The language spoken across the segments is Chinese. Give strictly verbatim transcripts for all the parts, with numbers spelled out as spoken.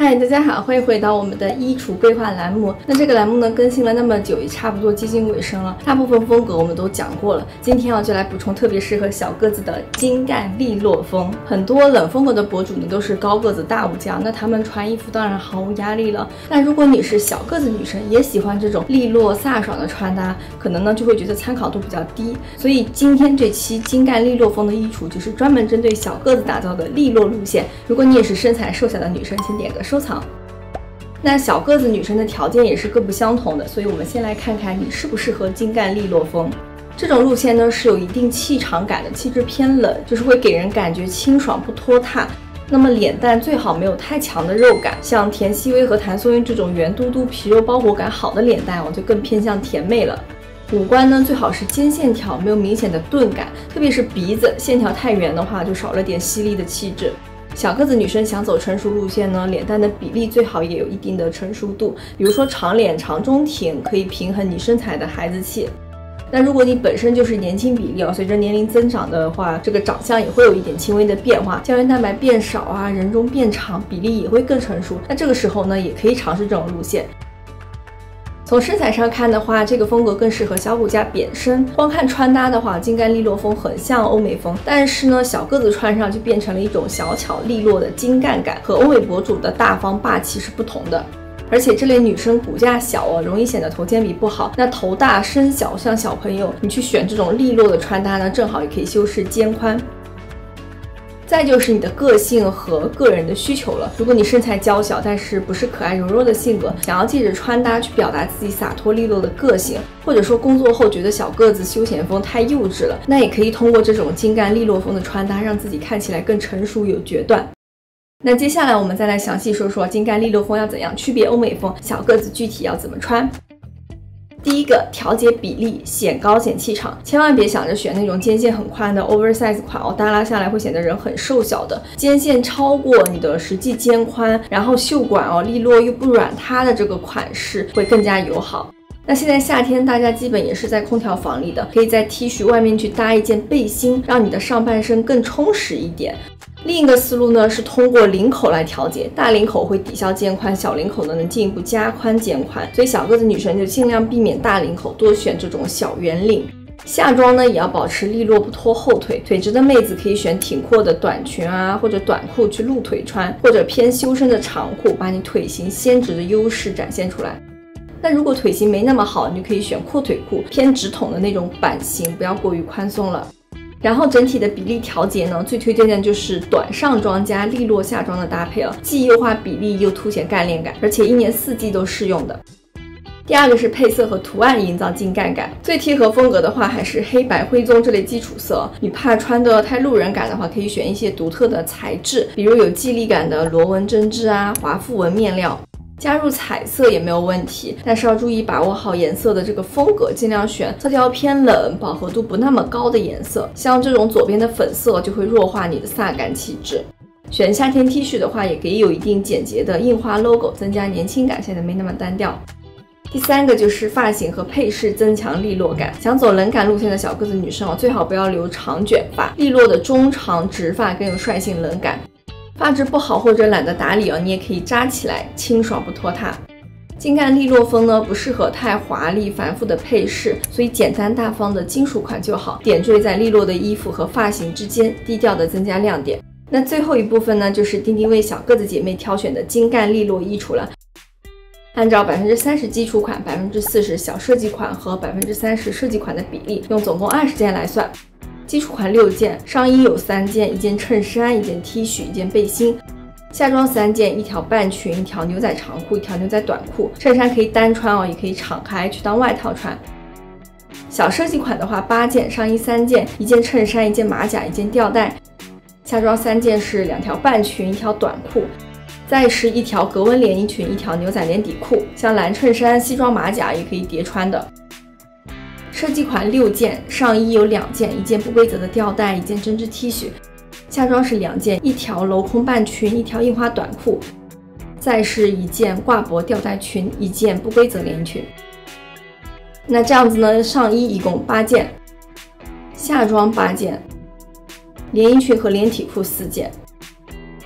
嗨，大家好，欢迎回到我们的衣橱规划栏目。那这个栏目呢更新了那么久，也差不多接近尾声了。大部分风格我们都讲过了，今天啊就来补充特别适合小个子的精干利落风。很多冷风格的博主呢都是高个子大武将，那他们穿衣服当然毫无压力了。那如果你是小个子女生，也喜欢这种利落飒爽的穿搭，可能呢就会觉得参考度比较低。所以今天这期精干利落风的衣橱就是专门针对小个子打造的利落路线。如果你也是身材瘦小的女生，请点个收藏。那小个子女生的条件也是各不相同的，所以我们先来看看你适不适合精干利落风。这种路线呢是有一定气场感的，气质偏冷，就是会给人感觉清爽不拖沓。那么脸蛋最好没有太强的肉感，像田曦薇和谭松韵这种圆嘟嘟、皮肉包裹感好的脸蛋，我就更偏向甜妹了。五官呢最好是尖线条，没有明显的钝感，特别是鼻子线条太圆的话，就少了点犀利的气质。小个子女生想走成熟路线呢，脸蛋的比例最好也有一定的成熟度，比如说长脸长中挺，可以平衡你身材的孩子气。那如果你本身就是年轻比例哦，随着年龄增长的话，这个长相也会有一点轻微的变化，胶原蛋白变少啊，人中变长，比例也会更成熟。那这个时候呢，也可以尝试这种路线。从身材上看的话，这个风格更适合小骨架扁身。光看穿搭的话，精干利落风很像欧美风，但是呢，小个子穿上就变成了一种小巧利落的精干感，和欧美博主的大方霸气是不同的。而且这类女生骨架小哦，容易显得头肩比不好。那头大身小，像小朋友，你去选这种利落的穿搭呢，正好也可以修饰肩宽。再就是你的个性和个人的需求了。如果你身材娇小，但是不是可爱柔弱的性格，想要借着穿搭去表达自己洒脱利落的个性，或者说工作后觉得小个子休闲风太幼稚了，那也可以通过这种精干利落风的穿搭，让自己看起来更成熟有决断。那接下来我们再来详细说说精干利落风要怎样区别欧美风，小个子具体要怎么穿。第一个，调节比例，显高显气场，千万别想着选那种肩线很宽的 oversize 款哦，耷拉下来会显得人很瘦小的。肩线超过你的实际肩宽，然后袖管哦利落又不软塌的这个款式会更加友好。那现在夏天大家基本也是在空调房里的，可以在 T 恤外面去搭一件背心，让你的上半身更充实一点。另一个思路呢是通过领口来调节，大领口会抵消肩宽，小领口呢能进一步加宽肩宽，所以小个子女生就尽量避免大领口，多选这种小圆领。下装呢也要保持利落不拖后腿，腿直的妹子可以选挺阔的短裙啊或者短裤去露腿穿，或者偏修身的长裤，把你腿型纤直的优势展现出来。那如果腿型没那么好，你就可以选阔腿裤，偏直筒的那种版型，不要过于宽松了。然后整体的比例调节呢，最推荐的就是短上装加利落下装的搭配了，既优化比例又凸显干练感，而且一年四季都适用的。第二个是配色和图案营造精干感，最贴合风格的话还是黑白灰棕这类基础色。你怕穿的太路人感的话，可以选一些独特的材质，比如有肌理感的螺纹针织啊、华复纹面料。加入彩色也没有问题，但是要注意把握好颜色的这个风格，尽量选色调偏冷、饱和度不那么高的颜色。像这种左边的粉色就会弱化你的飒感气质。选夏天 T 恤的话，也可以有一定简洁的印花 logo， 增加年轻感，显得没那么单调。第三个就是发型和配饰增强利落感。想走冷感路线的小个子女生哦，最好不要留长卷发，利落的中长直发更有率性冷感。发质不好或者懒得打理哦，你也可以扎起来，清爽不拖沓。精干利落风呢不适合太华丽繁复的配饰，所以简单大方的金属款就好，点缀在利落的衣服和发型之间，低调的增加亮点。那最后一部分呢，就是丁丁为小个子姐妹挑选的精干利落衣橱了。按照百分之三十基础款、百分之四十小设计款和百分之三十设计款的比例，用总共二十件来算。基础款六件，上衣有三件，一件衬衫，一件 T 恤，一件背心。下装三件，一条半裙，一条牛仔长裤，一条牛仔短裤。衬衫可以单穿哦，也可以敞开去当外套穿。小设计款的话，八件，上衣三件，一件衬衫，一件马甲，一件吊带。下装三件是两条半裙，一条短裤。再是一条格纹连衣裙，一条牛仔连底裤。像蓝衬衫、西装马甲也可以叠穿的。设计款六件，上衣有两件，一件不规则的吊带，一件针织 T 恤。下装是两件，一条镂空半裙，一条印花短裤。再是一件挂脖吊带裙，一件不规则连衣裙。那这样子呢，上衣一共八件，下装八件，连衣裙和连体裤四件。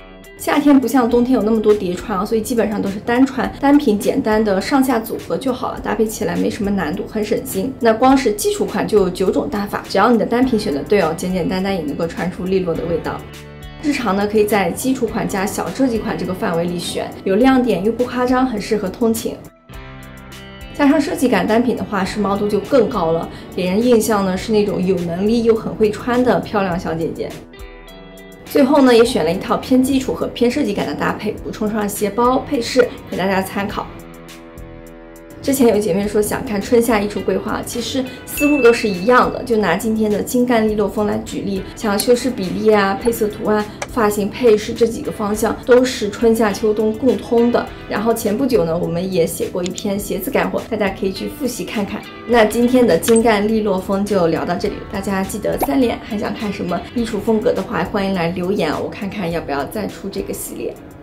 夏天不像冬天有那么多叠穿啊，所以基本上都是单穿，单品简单的上下组合就好了，搭配起来没什么难度，很省心。那光是基础款就有九种搭法，只要你的单品选的对哦，简简单单也能够穿出利落的味道。日常呢，可以在基础款加小设计款这个范围里选，有亮点又不夸张，很适合通勤。加上设计感单品的话，时髦度就更高了，给人印象呢是那种有能力又很会穿的漂亮小姐姐。最后呢，也选了一套偏基础和偏设计感的搭配，补充上鞋包配饰给大家参考。之前有姐妹说想看春夏衣橱规划，其实思路都是一样的，就拿今天的精干利落风来举例，像修饰比例啊、配色图案、发型配饰这几个方向都是春夏秋冬共通的。然后前不久呢，我们也写过一篇鞋子干货，大家可以去复习看看。那今天的精干利落风就聊到这里，大家记得三连，还想看什么衣橱风格的话，欢迎来留言，我看看要不要再出这个系列。